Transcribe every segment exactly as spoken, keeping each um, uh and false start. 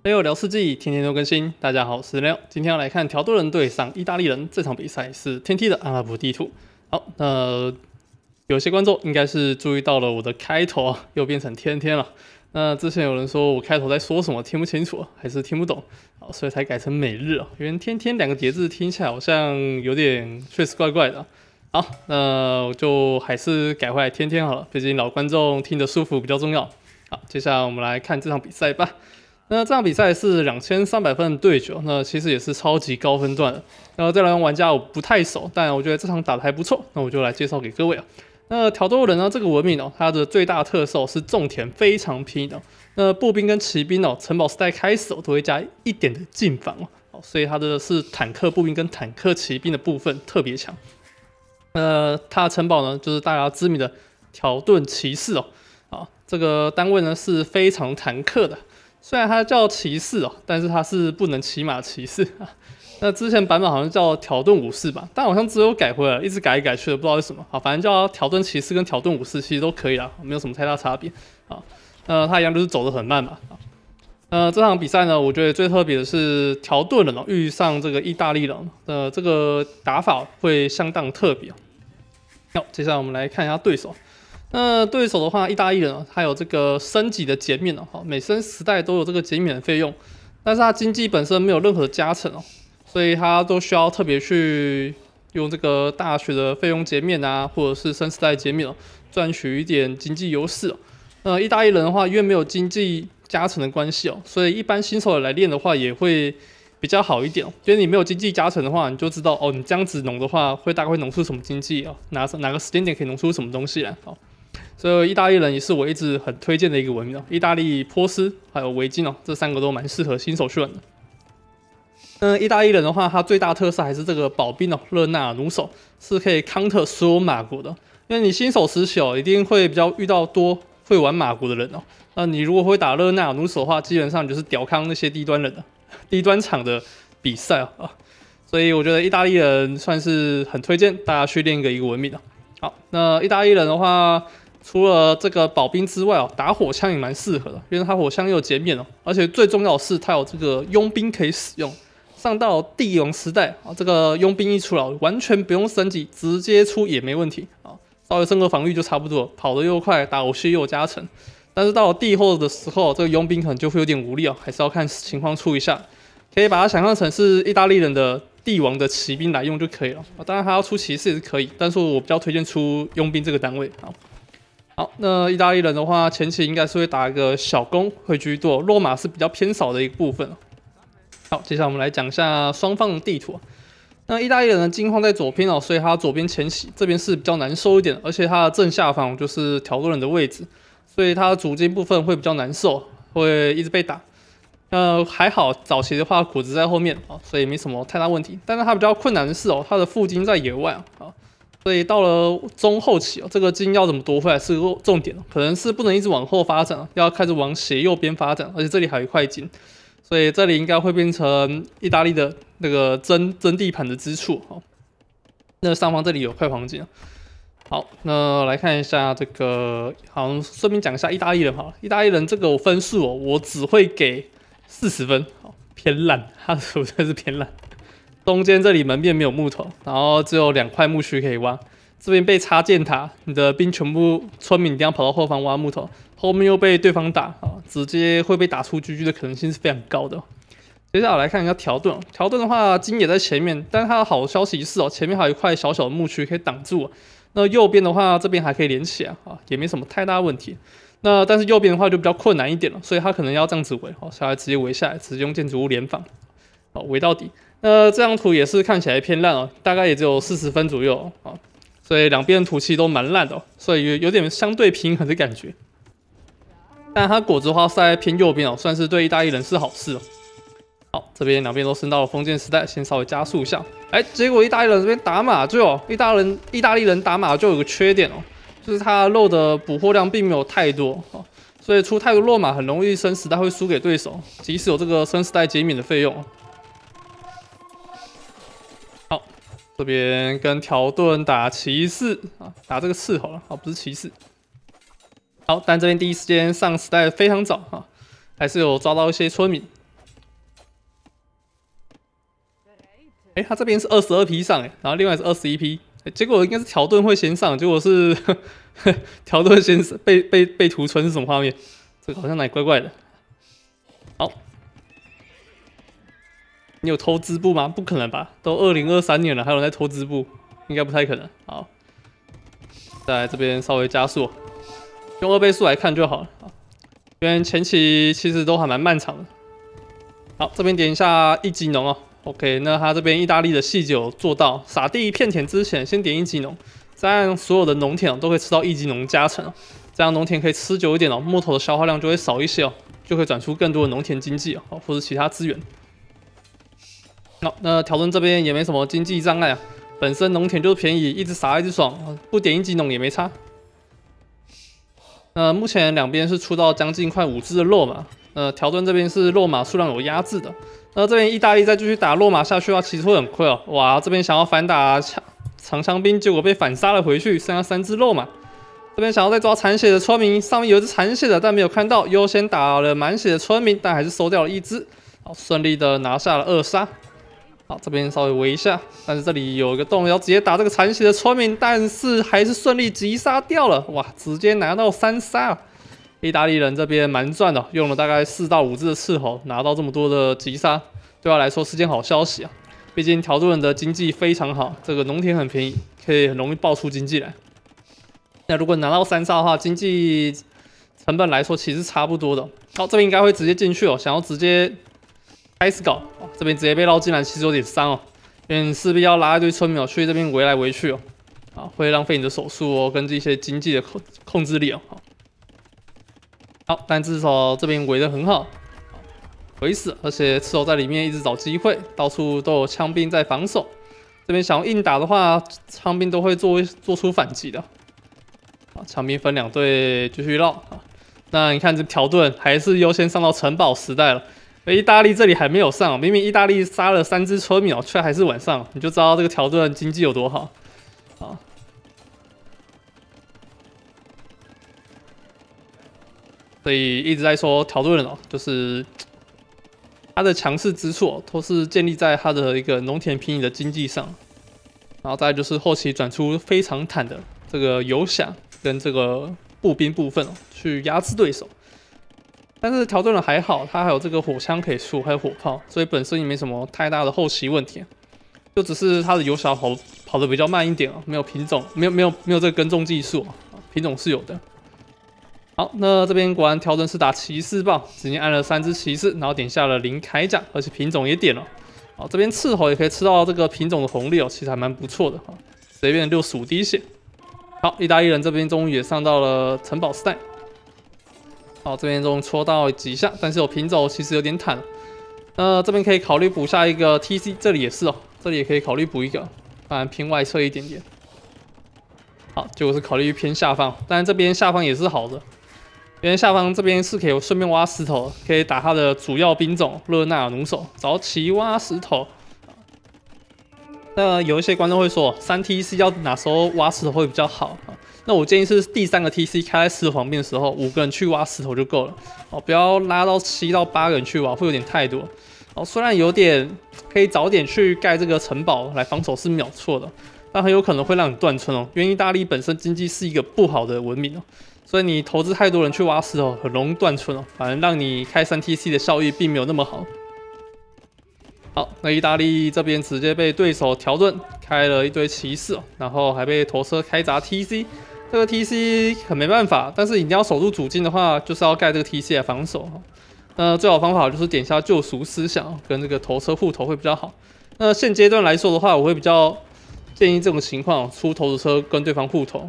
六聊世纪，天天都更新。大家好，我是六，今天要来看条顿人对上意大利人。这场比赛是天梯的阿拉伯地图。好，那有些观众应该是注意到了我的开头啊，又变成天天了。那之前有人说我开头在说什么听不清楚，还是听不懂，好，所以才改成每日啊。因为天天两个叠字听起来好像有点确实怪怪的。好，那我就还是改回来天天好了，毕竟老观众听得舒服比较重要。好，接下来我们来看这场比赛吧。那这场比赛是两千三百分的对决，那其实也是超级高分段的。然后这两位玩家我不太熟，但我觉得这场打得还不错，那我就来介绍给各位啊。那条顿人呢，这个文明哦，它的最大特色是种田非常拼的。那步兵跟骑兵哦，城堡时代开始哦，都会加一点的进防哦，所以它的是坦克步兵跟坦克骑兵的部分特别强。呃，它的城堡呢，就是大家知名的条顿骑士哦，啊，这个单位呢是非常坦克的。虽然它叫骑士哦，但是它是不能骑马骑士啊。那之前版本好像叫条顿武士吧，但好像只有改回来，一直改来改去的，不知道为什么。好，反正叫条顿骑士跟条顿武士其实都可以啦，没有什么太大差别啊。呃，它一样就是走得很慢嘛。啊，呃，这场比赛呢，我觉得最特别的是条顿人哦遇上这个意大利人，呃，这个打法会相当特别。好，接下来我们来看一下对手。那对手的话，意大利人啊，他有这个升级的减免哦，每升十代都有这个减免的费用，但是他经济本身没有任何的加成哦，所以他都需要特别去用这个大学的费用减免啊，或者是升十代减免哦，赚取一点经济优势哦。呃，意大利人的话，因为没有经济加成的关系哦，所以一般新手来练的话也会比较好一点哦。因为你没有经济加成的话，你就知道哦，你这样子农的话，会大概会农出什么经济哦，哪哪个时间点可以农出什么东西来哦。所以意大利人也是我一直很推荐的一个文明哦，意大利波斯还有维京哦，这三个都蛮适合新手去玩的。嗯，意大利人的话，它最大特色还是这个保兵哦，热那弩手是可以 counter 所有马国的。因为你新手时期哦，一定会比较遇到多会玩马国的人哦。那你如果会打热那弩手的话，基本上你就是屌康那些低端人的低端场的比赛啊。所以我觉得意大利人算是很推荐大家去练一个一个文明的。好，那意大利人的话，除了这个保兵之外哦，打火枪也蛮适合的，因为它火枪又有减免哦，而且最重要的是它有这个佣兵可以使用。上到帝王时代啊，这个佣兵一出来，完全不用升级，直接出也没问题啊，稍微升个防御就差不多，跑得又快，打火器又有加成。但是到了帝后的时候，这个佣兵可能就会有点无力哦，还是要看情况出一下。可以把它想象成是意大利人的帝王的骑兵来用就可以了。当然，他要出骑士也是可以，但是我比较推荐出佣兵这个单位。好。好，那意大利人的话，前期应该是会打一个小攻会居多，落马是比较偏少的一个部分。好，接下来我们来讲一下双方的地图。那意大利人的金矿在左边哦，所以他左边前期这边是比较难受一点，而且他的正下方就是条顿人的位置，所以他的主金部分会比较难受，会一直被打。呃，还好早期的话果子在后面啊，所以没什么太大问题。但是他比较困难的是哦，他的副金在野外啊。所以到了中后期哦，这个金要怎么夺回来是个重点，可能是不能一直往后发展，要开始往斜右边发展，而且这里还有一块金，所以这里应该会变成意大利的那个争争地盘的之处。好，那上方这里有块黄金。好，那来看一下这个，好，顺便讲一下意大利人好了，意大利人这个分数哦，我只会给四十分，好，偏烂，他的数真是偏烂。中间这里门面没有木头，然后只有两块木区可以挖。这边被插箭塔，你的兵全部村民一定要跑到后方挖木头，后面又被对方打啊，直接会被打出 G G 的可能性是非常高的。接下来来看一下条顿，条顿的话金也在前面，但是它的好消息是哦，前面还有一块小小的木区可以挡住。那右边的话，这边还可以连起来啊，也没什么太大问题。那但是右边的话就比较困难一点了，所以他可能要这样子围，好，下来直接围下来，直接用建筑物联防，好，围到底。那这张图也是看起来偏烂哦，大概也只有四十分左右啊，所以两边的土气都蛮烂的，所以有点相对平衡的感觉。但它果子花塞在偏右边哦，算是对意大利人是好事哦。好，这边两边都升到了封建时代，先稍微加速一下。哎，结果意大利人这边打马厩哦，意大利人意大利人打马厩有个缺点哦，就是他肉的捕获量并没有太多哦，所以出太多落马很容易升时代会输给对手，即使有这个升时代减免的费用。好，这边跟条顿打骑士啊，打这个刺好了，好，不是骑士。好，但这边第一时间上时代非常早啊，还是有抓到一些村民。 哎、欸，他这边是二十二匹上哎，然后另外是二十一匹，欸，结果应该是条顿会先上，结果是条顿先被被被屠村是什么画面？这个好像哪里怪怪的。好，你有偷织布吗？不可能吧，都二零二三年了，还有人在偷织布，应该不太可能。好，再来这边稍微加速，用二倍速来看就好了。因为前期其实都还蛮漫长的。好，这边点一下一级农哦。OK， 那他这边意大利的细节有做到，撒地片田之前先点一级农，这样所有的农田、哦、都可以吃到一级农加成哦，这样农田可以吃久一点哦，木头的消耗量就会少一些哦，就可以转出更多的农田经济哦，或者其他资源。好，那条顿这边也没什么经济障碍啊，本身农田就是便宜，一直撒一直爽，不点一级农也没差。那目前两边是出到将近快五只的肉马，呃，条顿这边是肉马数量有压制的。那这边意大利再继续打落马下去的话，其实会很亏哦。哇，这边想要反打长枪兵，结果被反杀了回去，剩下三只落马。这边想要再抓残血的村民，上面有一只残血的，但没有看到，优先打了满血的村民，但还是收掉了一只。好，顺利的拿下了二杀。好，这边稍微围一下，但是这里有一个洞，要直接打这个残血的村民，但是还是顺利击杀掉了。哇，直接拿到三杀。意大利人这边蛮赚的，用了大概四到五只的斥候，拿到这么多的击杀，对他来说是件好消息啊。毕竟条顿人的经济非常好，这个农田很便宜，可以很容易爆出经济来。那如果拿到三杀的话，经济成本来说其实差不多的。好，这边应该会直接进去哦，想要直接开始搞，这边直接被绕进来，其实有点伤哦，因为你势必要拉一堆村民去这边围来围去哦，啊，会浪费你的手速哦，跟这些经济的控控制力哦。好，但至少这边围得很好，围死，而且斥候在里面一直找机会，到处都有枪兵在防守。这边想要硬打的话，枪兵都会做做出反击的。啊，枪兵分两队继续绕啊。那你看这条顿还是优先上到城堡时代了，而意大利这里还没有上，明明意大利杀了三只村民，却还是晚上，你就知道这个条顿经济有多好啊。所以一直在说条顿人哦，就是他的强势之处、哦、都是建立在他的一个农田平移的经济上，然后再来就是后期转出非常坦的这个游侠跟这个步兵部分哦，去压制对手。但是条顿人还好，他还有这个火枪可以出，还有火炮，所以本身也没什么太大的后期问题，就只是他的游侠跑跑得比较慢一点哦，没有品种，没有没有没有这个耕种技术、哦，品种是有的。好，那这边果然条顿是打骑士棒，直接按了三只骑士，然后点下了零铠甲，而且品种也点了。好，这边斥候也可以吃到这个品种的红利哦，其实还蛮不错的哈，直接变成六十五滴血。好，意大利人这边终于也上到了城堡时代。好，这边终于戳到几下，但是有品种其实有点坦。那这边可以考虑补下一个 T C， 这里也是哦，这里也可以考虑补一个，当然偏外侧一点点。好，结果是考虑偏下方，当然这边下方也是好的。因为下方这边是可以顺便挖石头，可以打他的主要兵种勒纳尔弩手，早起挖石头。那有一些观众会说，三 T C 要哪时候挖石头会比较好？那我建议是第三个 T C 开在石头旁边的时候，五个人去挖石头就够了，哦，不要拉到七到八个人去挖，会有点太多。哦，虽然有点可以早点去盖这个城堡来防守是没有错的，但很有可能会让你断村哦，因为意大利本身经济是一个不好的文明哦。所以你投资太多人去挖石头，很容易断村哦，反而让你开三 T C 的效益并没有那么好。好，那意大利这边直接被对手条顿开了一堆骑士哦，然后还被头车开砸 T C， 这个 T C 很没办法，但是你要守住主境的话，就是要盖这个 T C 来防守。那最好方法就是点下救赎思想，跟这个头车护头会比较好。那现阶段来说的话，我会比较建议这种情况出头车跟对方护头。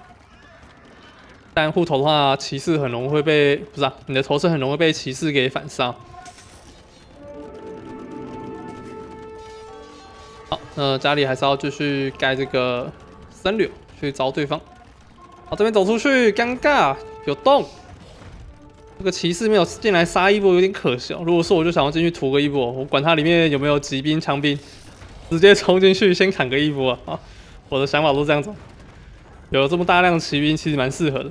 但护头的话，骑士很容易会被不是啊，你的头车很容易被骑士给反杀。好，那家里还是要继续盖这个森柳去找对方。好，这边走出去，尴尬，有洞。这个骑士没有进来杀一波，有点可惜。如果说我就想要进去屠个一波，我管他里面有没有骑兵、枪兵，直接冲进去先砍个一波啊！我的想法都这样子。有这么大量的骑兵，其实蛮适合的。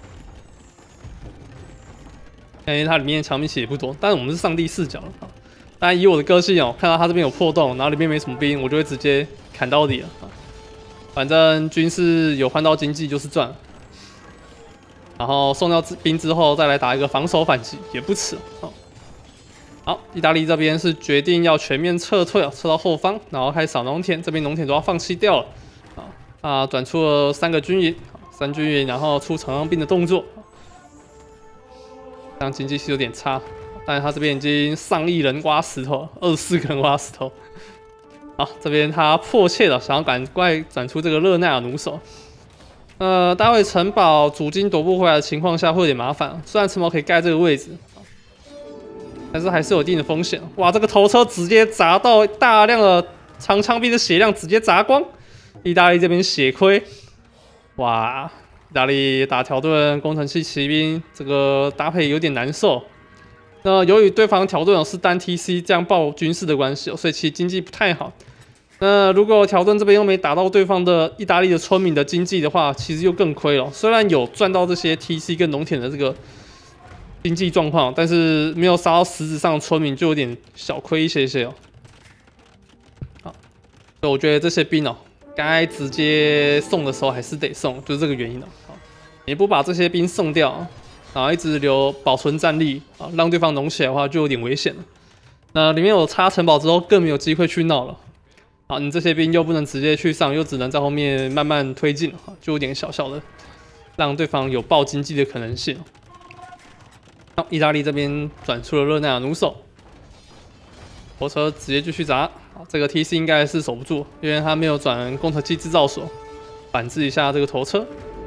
因为它里面枪兵其实也不多，但是我们是上帝视角了啊。 但以我的个性哦，看到他这边有破洞，然后里面没什么兵，我就会直接砍到底了。反正军事有换到经济就是赚。然后送掉兵之后，再来打一个防守反击也不迟。好，好，意大利这边是决定要全面撤退啊，撤到后方，然后开始扫农田，这边农田都要放弃掉了。啊啊，转出了三个军营，三军营，然后出长枪兵的动作。这样经济是有点差，但是他这边已经上亿人挖石头，二十四个人挖石头。好，这边他迫切的想要赶快转出这个热奈尔弩手。呃，待会城堡主金夺不回来的情况下会有点麻烦，虽然城堡可以盖这个位置，但是还是有一定的风险。哇，这个头车直接砸到大量的长枪兵的血量直接砸光，意大利这边血亏。哇，意大利打条顿工程器骑兵这个搭配有点难受。那由于对方条顿是单 T C 这样爆军事的关系，所以其实经济不太好。那如果条顿这边又没打到对方的意大利的村民的经济的话，其实又更亏了。虽然有赚到这些 T C 跟农田的这个经济状况，但是没有杀到实质上的村民，就有点小亏一些些哦。好，所以我觉得这些兵哦，该直接送的时候还是得送，就是这个原因哦。好，你不把这些兵送掉，然后一直留保存战力啊，让对方农起来的话，就有点危险了。那里面有插城堡之后，更没有机会去闹了。好，你这些兵又不能直接去上，又只能在后面慢慢推进，就有点小小的让对方有爆经济的可能性。好，意大利这边转出了热奈尔弩手，火车直接继续砸。好，这个 T C 应该是守不住，因为他没有转工程器制造所，反制一下这个头车。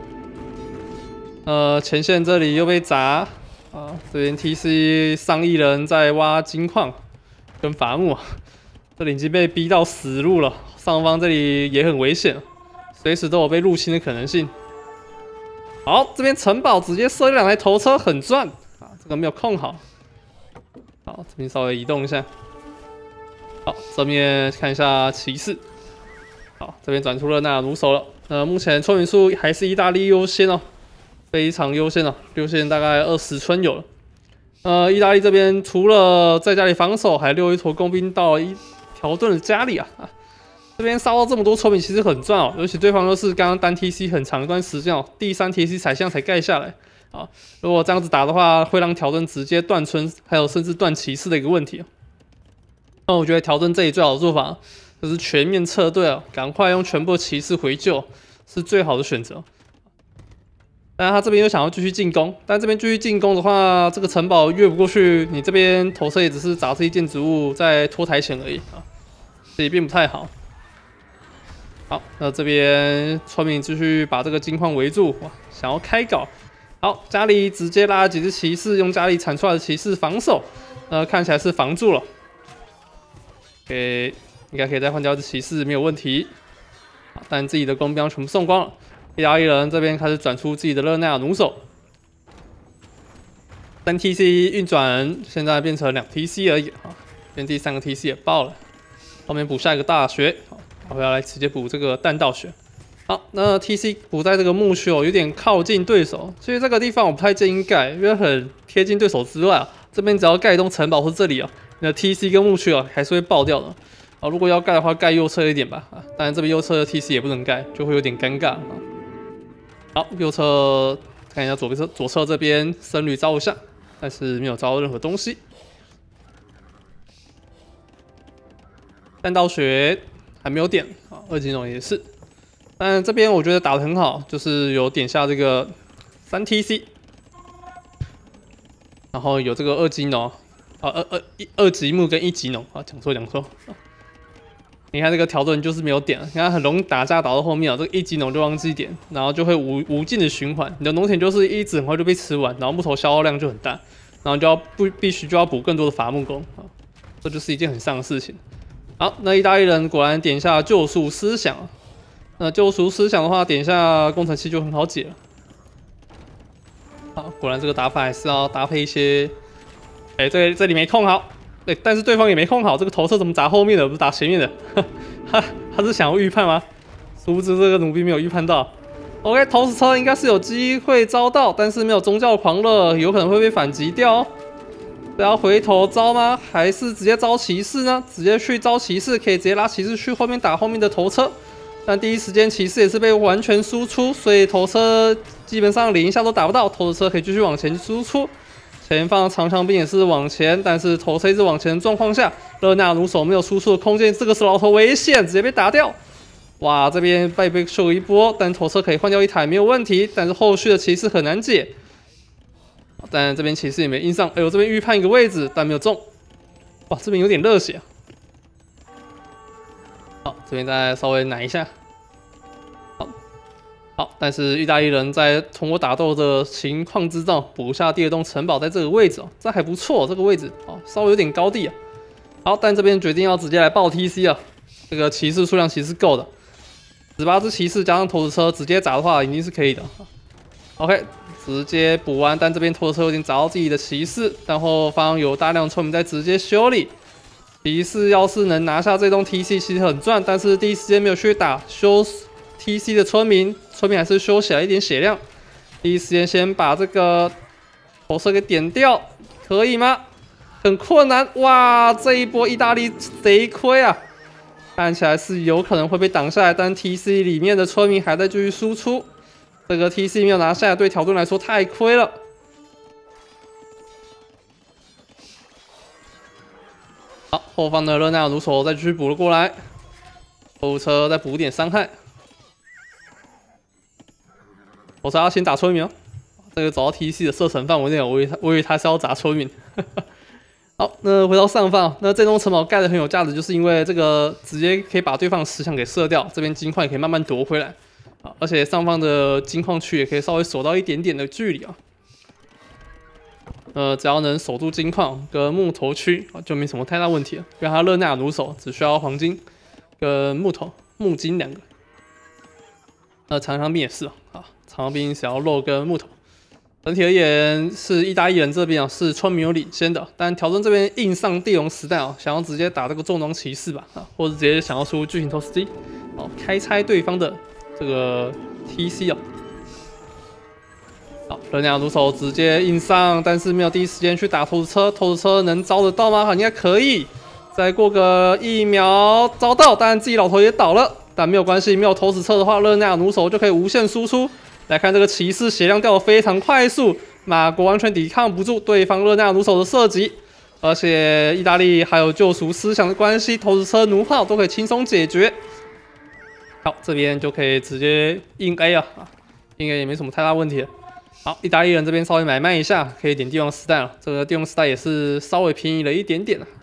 呃，前线这里又被砸啊，这边 T C 上亿人在挖金矿跟伐木。这里已经被逼到死路了，上方这里也很危险，随时都有被入侵的可能性。好，这边城堡直接射两台头车，很赚啊！这个没有控好。好，这边稍微移动一下。好，这边看一下骑士。好，这边转出了纳弩手了。呃，目前村民数还是意大利优先哦，非常优先哦，六线大概二十村有了。呃，意大利这边除了在家里防守，还溜一坨工兵到了一。条顿的家里啊，啊这边烧到这么多村民其实很赚哦，尤其对方又是刚刚单 T C 很长一段时间哦，第三 T C 才像才盖下来啊，如果这样子打的话，会让条顿直接断村，还有甚至断骑士的一个问题。那我觉得条顿这里最好的做法就是全面撤退啊，赶快用全部的骑士回救是最好的选择。但他这边又想要继续进攻，但这边继续进攻的话，这个城堡越不过去，你这边投射也只是砸这些建筑物在拖台前而已啊。这也并不太好。好，那这边村民继续把这个金矿围住，哇，想要开搞。好，家里直接拉了几只骑士，用家里产出来的骑士防守，呃，看起来是防住了。给，应该可以再换掉一只骑士，没有问题。好，但自己的弓兵全部送光了。意大利人这边开始转出自己的热奈尔弩手，三 T C 运转现在变成两 T C 而已啊，连第三个 T C 也爆了。后面补下一个大学，我要来直接补这个弹道学。好，那 T C 补在这个墓区哦，有点靠近对手，所以这个地方我不太建议盖，因为很贴近对手之外啊，这边只要盖一栋城堡或这里啊，你的 T C 跟墓区啊还是会爆掉的。啊，如果要盖的话，盖右侧一点吧啊，当然这边右侧的 T C 也不能盖，就会有点尴尬啊。好，右侧看一下左边侧左侧这边僧侣招一下，但是没有招到任何东西。弹道学还没有点啊，二级龙也是，但这边我觉得打得很好，就是有点下这个三 T C， 然后有这个二级龙啊，二二一二级木跟一级龙啊，讲错讲错。你看这个条顿就是没有点，你看很容易打架打到后面啊，这个一级农就忘记点，然后就会无无尽的循环，你的农田就是一直很快就被吃完，然后木头消耗量就很大，然后就要不必须就要补更多的伐木工啊，这就是一件很伤的事情。好，那意大利人果然点下救赎思想，那救赎思想的话，点一下工程器就很好解了。好，果然这个打法还是要搭配一些，哎、欸，这这里没控好。对，但是对方也没控好，这个投射怎么砸后面的，不是打前面的？他他是想要预判吗？殊不知这个弩兵没有预判到。OK， 投石车应该是有机会招到，但是没有宗教狂热，有可能会被反击掉哦。 是要回头招吗？还是直接招骑士呢？直接去招骑士，可以直接拉骑士去后面打后面的头车。但第一时间骑士也是被完全输出，所以头车基本上连一下都打不到，头车可以继续往前输出。前方长枪兵也是往前，但是头车一直往前的状况下，热那弩手没有输出的空间，这个是老头危险，直接被打掉。哇，这边被被秀一波，但头车可以换掉一台没有问题，但是后续的骑士很难解。但这边骑士也没硬上，哎呦，这边预判一个位置，但没有中。哇，这边有点热血、啊。好，这边再稍微奶一下。好，好，但是意大利人在通过打斗的情况之中补下第二栋城堡，在这个位置哦，这还不错，这个位置哦，稍微有点高地啊。好，但这边决定要直接来爆 T C 啊，这个骑士数量其实够的，十八只骑士加上投石车直接砸的话，一定是可以的。OK， 直接补完，但这边投石车有点砸到自己的骑士，但后方有大量村民在直接修理。骑士要是能拿下这栋 T C， 其实很赚，但是第一时间没有去打修 T C 的村民，村民还是修起来一点血量。第一时间先把这个投射给点掉，可以吗？很困难，哇！这一波意大利贼亏啊，看起来是有可能会被挡下来，但 T C 里面的村民还在继续输出，这个 T C 没有拿下来，对条顿来说太亏了。好，后方的热那弩手再继续补了过来，后车再补点伤害。我是要先打村民哦，这个走到 T C 的射程范围内，我以为他我以为他是要砸村民。好，那回到上方，那这栋城堡盖的很有价值，就是因为这个直接可以把对方的石墙给射掉，这边金矿也可以慢慢夺回来啊，而且上方的金矿区也可以稍微守到一点点的距离啊。呃，只要能守住金矿跟木头区，就没什么太大问题了。因为它热那弩手只需要黄金跟木头、木金两个。那长枪兵也是啊，长枪兵只要肉跟木头。整体而言，是意大利人这边啊是村民有领先的，但条顿这边硬上地龙时代啊，想要直接打这个重装骑士吧啊，或者直接想要出巨型投石机，哦，开拆对方的这个 T C 啊。好，热那弩手直接硬上，但是没有第一时间去打投石车，投石车能招得到吗？应该可以。再过个一秒招到，当然自己老头也倒了，但没有关系，没有投石车的话，热那弩手就可以无限输出。来看这个骑士血量掉得非常快速，马国完全抵抗不住对方热那弩手的射击，而且意大利还有救赎思想的关系，投石车、弩炮都可以轻松解决。好，这边就可以直接硬 A 啊，硬 A 也没什么太大问题了。好，意大利人这边稍微买卖一下，可以点帝王时代了。这个帝王时代也是稍微便宜了一点点了。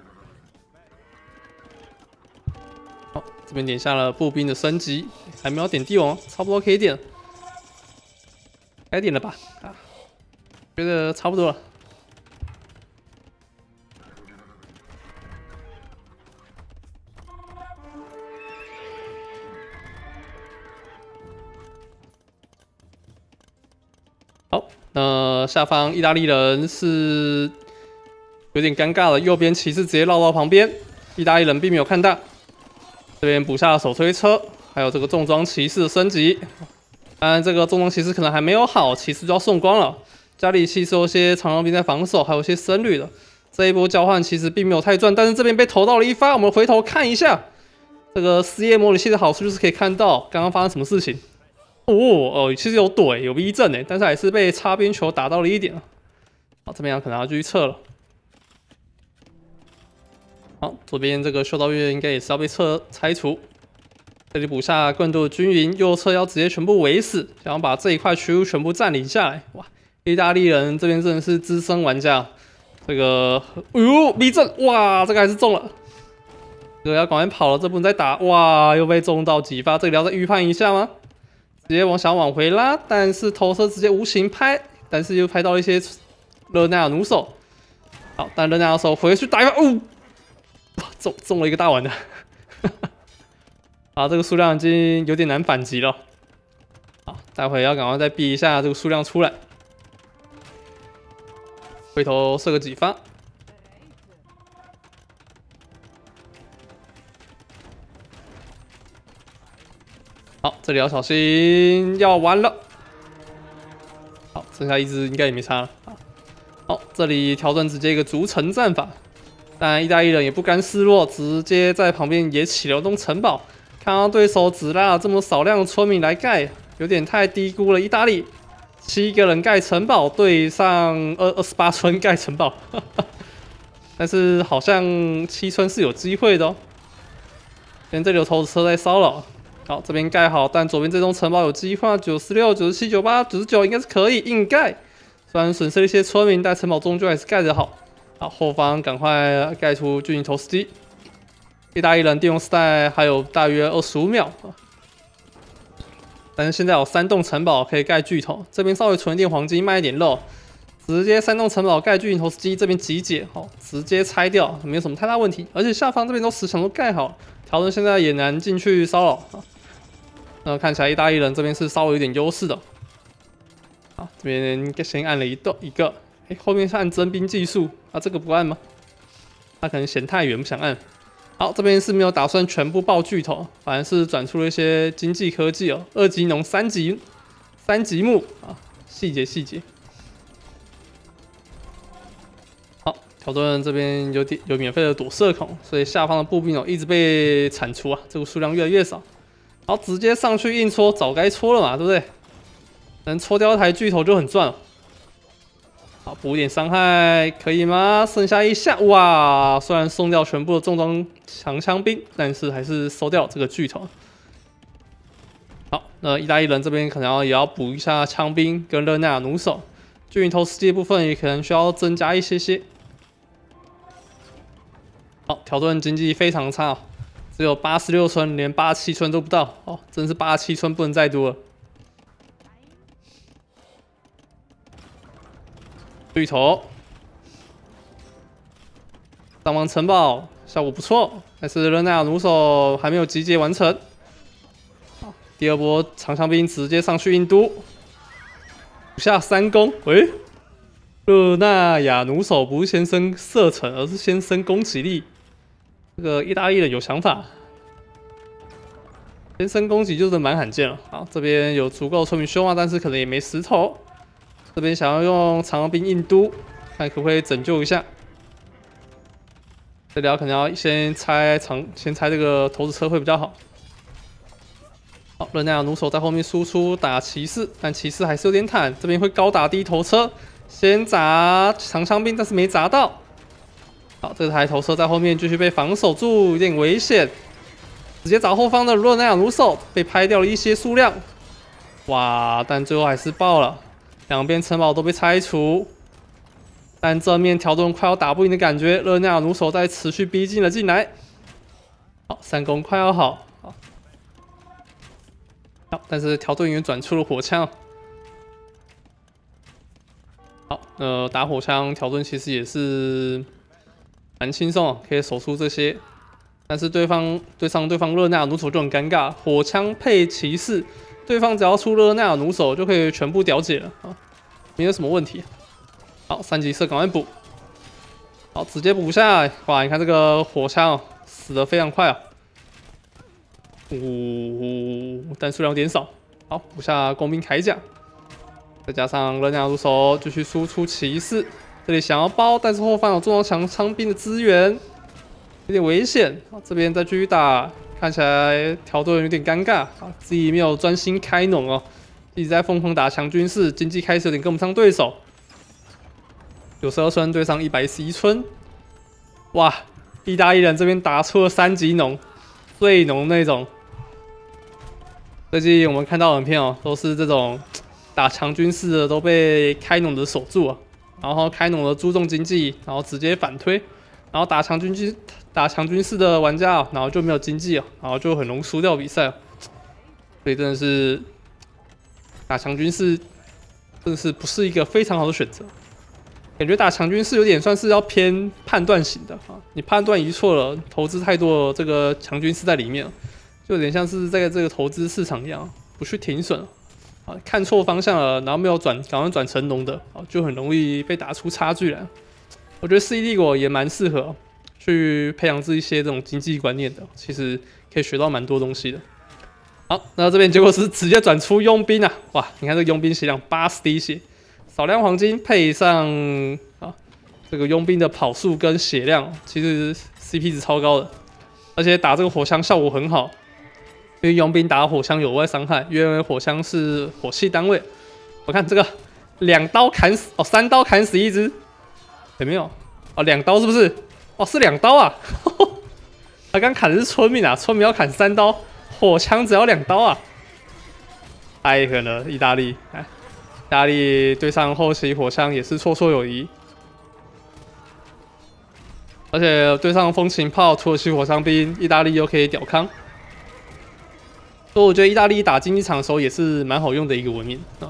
好，这边点下了步兵的升级，还没有点帝王，差不多可以点了。该点了吧？啊，觉得差不多了。好，那下方意大利人是有点尴尬了，右边骑士直接绕到旁边，意大利人并没有看到。这边补下了手推车，还有这个重装骑士的升级。当然，这个重装骑士可能还没有好，骑士就要送光了。家里其实有些长枪兵在防守，还有一些僧侣的。这一波交换其实并没有太赚，但是这边被投到了一发。我们回头看一下，这个四叶模拟器的好处就是可以看到刚刚发生什么事情。哦哦，其实有躲有 V 阵诶，但是还是被擦边球打到了一点。好，这边可能要继续撤了。好，左边这个修道院应该也是要被撤拆除。这里补下更多的军营，右侧要直接全部围死，想要把这一块区域全部占领下来。哇，意大利人这边真的是资深玩家。这个，哎呦 ，V 阵，哇，这个还是中了。这个要赶快跑了，这不能再打。哇，又被中到几发，这里要再预判一下吗？直接往想往回拉，但是投射直接无情拍，但是又拍到一些热那弩手。好，但热那弩手回去打一发，哦，中中了一个大碗的。啊，这个数量已经有点难反击了。好，待会要赶快再逼一下这个数量出来。回头射个几发。好，这里要小心，要完了。好，剩下一只应该也没差了。好，这这里调整直接一个逐城战法，但意大利人也不甘示弱，直接在旁边也起了栋城堡。看到对手只拉了这么少量的村民来盖，有点太低估了意大利。七个人盖城堡对上二二十八村盖城堡，但是好像七村是有机会的哦。现在这里有投石车在骚扰。 好，这边盖好，但左边这栋城堡有机会，九十六、九十七、九十八、九十九应该是可以硬盖。虽然损失了一些村民，但城堡终究还是盖得好。好，后方赶快盖出巨型投石机。意大利人电用时代还有大约二十五秒，但是现在有三栋城堡可以盖巨头，这边稍微存一点黄金，卖一点肉，直接三栋城堡盖巨型投石机，这边集结，好，直接拆掉，没有什么太大问题。而且下方这边都石墙都盖好了，条顿现在也难进去骚扰啊。 那看起来意大利人这边是稍微有点优势的。好，这边先按了一个一个，哎，后面是按征兵技术，啊，这个不按吗？他可能嫌太远不想按。好，这边是没有打算全部爆巨头，反而是转出了一些经济科技哦，二级农、三级三级木啊，细节细节。好，条顿这边有点有免费的躲射孔，所以下方的步兵哦一直被铲除啊，这个数量越来越少。 然后直接上去硬戳，早该戳了嘛，对不对？能戳掉一台巨头就很赚了。好，补一点伤害可以吗？剩下一下，哇！虽然送掉全部的重装长枪兵，但是还是收掉这个巨头。好，那意大利人这边可能要也要补一下枪兵跟热那亚弩手，巨型投石机部分也可能需要增加一些些。好，条顿经济非常差、哦。 只有八十六村，连八十七村都不到哦，真是八十七村不能再多了。巨头，上方城堡效果不错，但是热那亚弩手还没有集结完成。好，第二波长枪兵直接上去印都，补下三攻。喂、欸，热那亚弩手不是先升射程，而是先升攻击力。 这个意大利人有想法，先升攻击就是蛮罕见了。好，这边有足够村民凶啊，但是可能也没石头。这边想要用长兵印都，看可不可以拯救一下。这里要可能要先拆长，先拆这个投石车会比较好。好，热那亚弩手在后面输出打骑士，但骑士还是有点坦，这边会高打低投车，先砸长枪兵，但是没砸到。 好，这台投车在后面继续被防守住，有点危险。直接找后方的热那亚弩手，被拍掉了一些数量。哇，但最后还是爆了，两边城堡都被拆除。但正面条顿快要打不赢的感觉，热那亚弩手在持续逼近了进来。好，三攻快要好，好，好，但是条顿已经转出了火枪。好，呃，打火枪条顿其实也是。 蛮轻松，可以守出这些，但是对方对上对方热那亚弩手就很尴尬，火枪配骑士，对方只要出热那亚弩手就可以全部屌解了啊，没有什么问题。好，三级射赶快补，好，直接补下来。哇，你看这个火枪哦，死得非常快啊，呜、哦，但数量有点少。好，补下工兵铠甲，再加上热那亚弩手继续输出骑士。 这里想要包，但是后方有重装强枪兵的资源，有点危险。这边再继续打，看起来条顿有点尴尬啊，自己没有专心开农哦，一直在疯狂打强军事，经济开始有点跟不上对手。九十二村对上一百一十一村，哇！意大利人这边打出了三级农，最农那种。最近我们看到影片哦，都是这种打强军事的都被开农的守住啊。 然后开农的注重经济，然后直接反推，然后打强军军打强军事的玩家，然后就没有经济了，然后就很容易输掉比赛。所以真的是打强军事，真的是不是一个非常好的选择。感觉打强军事有点算是要偏判断型的啊，你判断一错了，投资太多这个强军事在里面，就有点像是在这个投资市场一样，不去停损。 看错方向了，然后没有转，赶快转成龙的，就很容易被打出差距来。我觉得世纪帝国也蛮适合去培养这一些这种经济观念的，其实可以学到蛮多东西的。好，那这边结果是直接转出佣兵啊！哇，你看这个佣兵血量八十滴血，少量黄金配上啊这个佣兵的跑速跟血量其实 C P 值超高的，而且打这个火枪效果很好，因为佣兵打火枪有额外伤害，因为火枪是火器单位。我看这个两刀砍死哦，三刀砍死一只，有没有？哦，两刀是不是？哦，是两刀啊！他刚砍的是村民啊，村民要砍三刀，火枪只要两刀啊！太狠了，意大利！哎，意大利对上后期火枪也是绰绰有余。 而且对上风琴炮、土耳其火枪兵，意大利又可以屌康，所以我觉得意大利打竞技场的时候也是蛮好用的一个文明啊。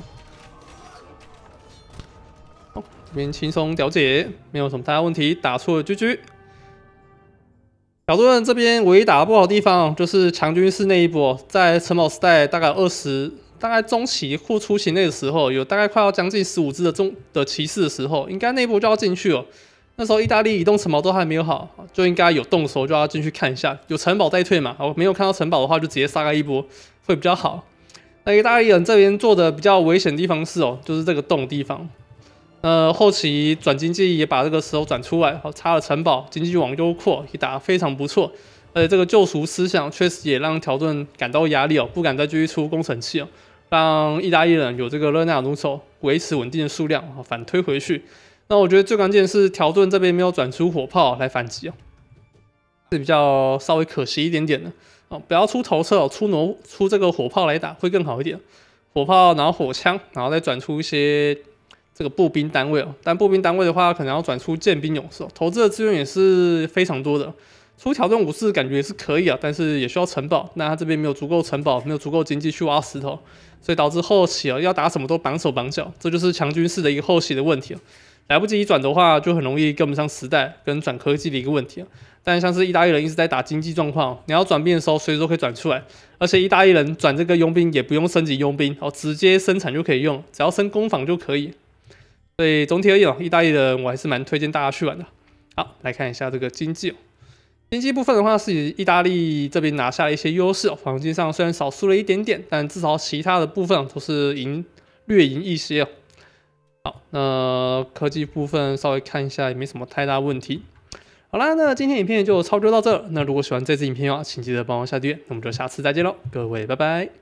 好，这边轻松了解，没有什么太大问题，打出了 G G。小多人这边唯一打得不好的地方就是强军师那一波，在城堡时代大概二十，大概中期或初期那个时候，有大概快要将近十五只的中的骑士的时候，应该那一波就要进去了。 那时候意大利移动城堡都还没有好，就应该有动的时候就要进去看一下，有城堡再退嘛。哦，没有看到城堡的话，就直接杀开一波会比较好。那意大利人这边做的比较危险的地方是哦，就是这个洞的地方。呃，后期转经济也把这个石头转出来，好插了城堡，经济往右扩，也打得非常不错。而且这个救赎思想确实也让条顿感到压力哦，不敢再继续出工程器哦，让意大利人有这个热那亚弩手维持稳定的数量，反推回去。 那我觉得最关键是条顿这边没有转出火炮来反击哦，是比较稍微可惜一点点的哦。不要出头车哦，出挪出这个火炮来打会更好一点。火炮，然后火枪，然后再转出一些这个步兵单位哦。但步兵单位的话，可能要转出剑兵勇士哦。投资的资源也是非常多的。出条顿武士感觉也是可以啊，但是也需要城堡。那他这边没有足够城堡，没有足够经济去挖石头，所以导致后期啊要打什么都绑手绑脚，这就是强军事的一个后期的问题哦。 来不及转的话，就很容易跟不上时代跟转科技的一个问题啊。但像是意大利人一直在打经济状况，你要转兵的时候随时都可以转出来，而且意大利人转这个佣兵也不用升级佣兵，哦，直接生产就可以用，只要升攻防就可以。所以总体而言，意大利人我还是蛮推荐大家去玩的。好，来看一下这个经济哦。经济部分的话，是意大利这边拿下了一些优势哦，黄金上虽然少输了一点点，但至少其他的部分都是赢略赢一些哦。 好，那科技部分稍微看一下，也没什么太大问题。好啦，那今天影片就操作到这。那如果喜欢这支影片的话，请记得帮我下订阅。那我们就下次再见喽，各位，拜拜。